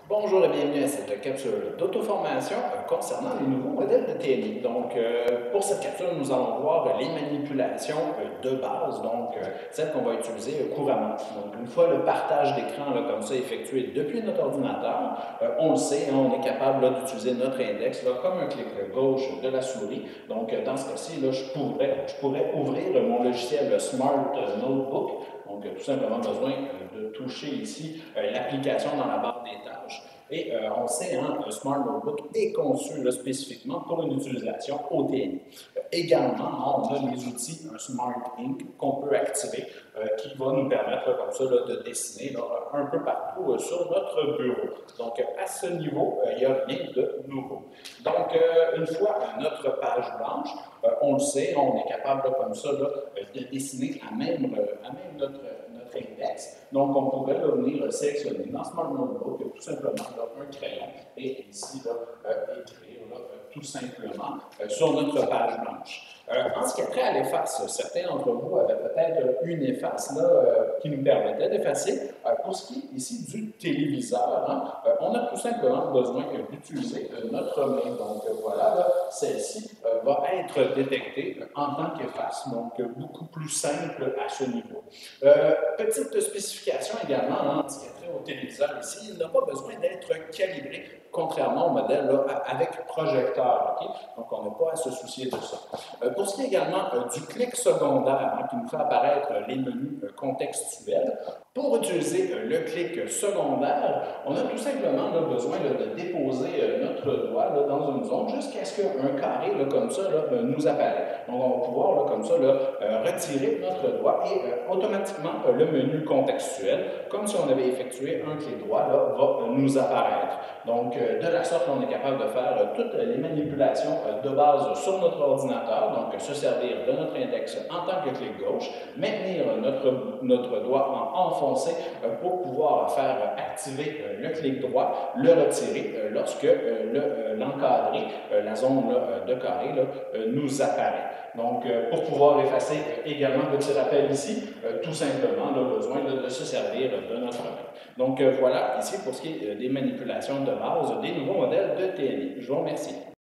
Bonjour et bienvenue à cette capsule d'auto-formation concernant les nouveaux modèles de TNI. Donc, pour cette capsule, nous allons voir les manipulations de base, donc celles qu'on va utiliser couramment. Donc, une fois le partage d'écran comme ça effectué depuis notre ordinateur, on le sait, hein, on est capable d'utiliser notre index comme un clic gauche de la souris. Donc, dans ce cas-ci, je pourrais ouvrir mon logiciel Smart Notebook. Donc, tout simplement besoin de toucher ici l'application dans la barre des tâches. Et on sait, hein, un Smart Notebook est conçu là, spécifiquement pour une utilisation OTN. Également, on a les outils, un Smart Ink qu'on peut activer, qui va nous permettre comme ça de dessiner un peu partout sur notre bureau. Donc, à ce niveau, il n'y a rien de nouveau. Donc, une fois notre page blanche, on le sait, on est capable comme ça de dessiner à même notre index. Donc, on pourrait venir sélectionner dans Smart Notebook tout simplement un crayon et ici écrire tout simplement sur notre page blanche. En ce qui a trait à l'efface, certains d'entre vous avaient peut-être une efface qui nous permettait d'effacer. Pour ce qui est ici du téléviseur, hein, on a tout simplement besoin d'utiliser notre main. Donc voilà, celle-ci va être détectée en tant qu'efface, donc beaucoup plus simple à ce niveau. Petite spécification également, hein, en ce qui a trait au téléviseur ici, il n'a pas besoin d'être calibré, contrairement au modèle avec projecteur. Okay? Donc, on n'a pas à se soucier de ça. Pour ce qui est également du clic secondaire, hein, qui nous fait apparaître les menus contextuels, pour utiliser le clic secondaire, on a tout simplement besoin de déposer notre doigt dans une zone jusqu'à ce qu'un carré comme ça nous apparaisse. Donc, on va pouvoir comme ça retirer notre doigt et automatiquement le menu contextuel, comme si on avait effectué un clic droit, va nous apparaître. Donc, de la sorte, on est capable de faire toutes les manipulations de base sur notre ordinateur, donc se servir de notre index en tant que clic gauche, maintenir notre doigt enfoncé pour pouvoir faire activer le clic droit, le retirer lorsque l'encadré, la zone de carré, nous apparaît. Donc, pour pouvoir effacer également, petit rappel ici, tout simplement, on a besoin de se servir de notre main. Donc, voilà, ici pour ce qui est des manipulations de base des nouveaux modèles de TNI. Je vous remercie.